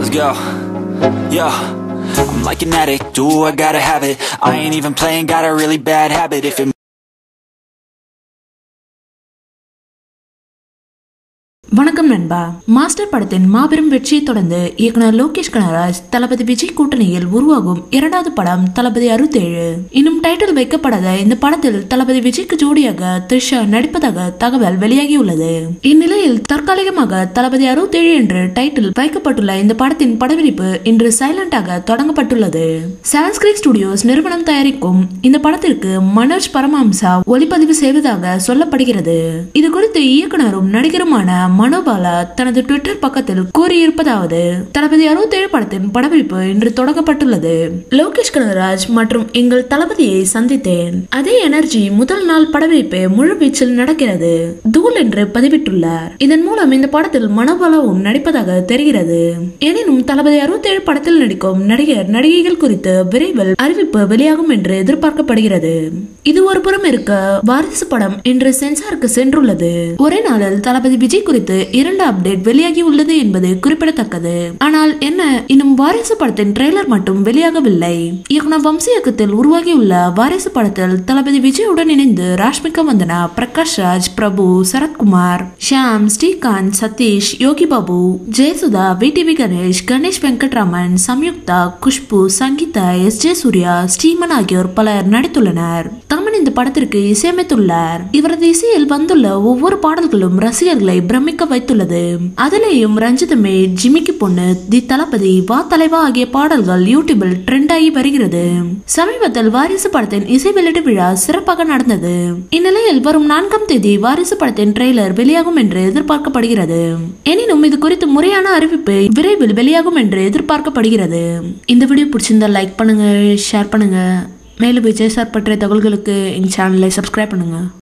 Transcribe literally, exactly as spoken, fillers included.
let's go. Yo, I'm like an addict, do I gotta have it. I ain't even playing, got a really bad habit. If it வணக்கம் நண்பா. Master படத்தின் மாபெரும் வெற்றியை தொடர்ந்து இயக்குனர் லோகேஷ் கனகராஜ் தளபதி விஜய் கூட்டணியில் உருவாகும் இரண்டாவது படம் தளபதி அறுபத்தி ஏழு இன்னும் டைட்டில் வைக்கப்படாத இந்த படத்தில் தளபதி விஜய்க்கு ஜோடியாக த்ரிஷா நடிப்பதாக தகவல் வெளியாகியுள்ளது. இந்நிலையில் தற்காலிகமாக தளபதி அறுபத்தி ஏழு என்று டைட்டில் வைக்கப்பட்டுள்ள இந்த படத்தின் படப்பிடிப்பு இன்று சைலண்டாக தொடங்கப்பட்டுள்ளது. செவன் ஸ்கிரீன் ஸ்டுடியோஸ் நிறுவனம் தயாரிக்கும் இந்த படத்திற்கு மனோஜ் பரமஹம்சா ஒளிப்பதிவு செய்வதாக சொல்லப்படுகிறது. இது குறித்து இயக்குனரும் நடிகருமான மனோபாலா தனது ட்விட்டர் பக்கத்தில் கூறியிருப்பதாவது: தளபதி அறுபத்தி ஏழு படத்தின் படப்பிடிப்பு இன்று தொடங்கப்பட்டுள்ளது. லோகேஷ் கனகராஜ் மற்றும் எங்கள் தளபதியை சந்தித்தேன். அதே எனர்ஜி முதல் நாள் படப்பிடிப்பு முழு வீச்சில் நடக்கிறது. தூள் என்று பதிவிட்டுள்ளார். இதன் மூலம் இந்த படத்தில் மனோபாலாவும் நடிப்பதாக தெரிகிறது. எனினும் தளபதி அறுபத்தி ஏழு படத்தில் நடிக்கும் நடிகர் நடிகைகள் குறித்து விரைவில் அறிவிப்பு வெளியாகும் என்று எதிர்பார்க்கப்படுகிறது. இது ஒரு புறம் இருக்க, வாரிசு படம் இன்று சென்சாருக்கு சென்றுள்ளது. ஒரே நாளில் தளபதி விஜய் குறித்து இரண்டு அப்டேட் வெளியாகி உள்ளது என்பது குறிப்பிடத்தக்கது. ஆனால் என்ன, இன்னும் வாரிசு படத்தின் ட்ரெய்லர் மட்டும் வெளியாகவில்லை. இயக்குனர் வம்சி இயக்கத்தில் உருவாகியுள்ள வாரிசு படத்தில் தளபதி விஜயுடன் இணைந்து Rashmika Mandanna, Prakash Raj, Prabhu, Sarathkumar, Shaam, Srikanth, Sathish, Yogi Babu, Jayasudha, VTV Ganesh, Ganesh Venkatraman, Samyuktha, Khushbu, Sangeetha, S J Suryah, Sriman ஆகியோர் பலர் நடித்துள்ளனர். தமன் இந்த படத்திற்கு இசையமைத்துள்ளார். இவரது இசையில் வந்துள்ள ஒவ்வொரு பாடல்களும் ரசிகர்களை பிரமிக்க வைத்துள்ளது. அதிலேயும் ரஞ்சிதமே, ஜிமிக்கி பொண்ணு, தி தளபதி, வா தலைவா ஆகிய பாடல்கள் யூடியூபில் ட்ரெண்ட் ஆகி வருகிறது. சமீபத்தில் வாரிசு படத்தின் இசை வெளியீட்டு விழா சிறப்பாக நடந்தது. இந்நிலையில் வரும் நான்காம் தேதி வாரிசு படத்தின் ட்ரெய்லர் வெளியாகும் என்று எதிர்பார்க்கப்படுகிறது. எனினும் இது குறித்து முறையான அறிவிப்பு விரைவில் வெளியாகும் என்று எதிர்பார்க்கப்படுகிறது. இந்த வீடியோ பிடிச்சிருந்தா லைக் பண்ணுங்க, ஷேர் பண்ணுங்க. மேலும் விஜய் சார் பற்றிய தகவல்களுக்கு எங்க சேனலை சப்ஸ்கிரைப் பண்ணுங்க.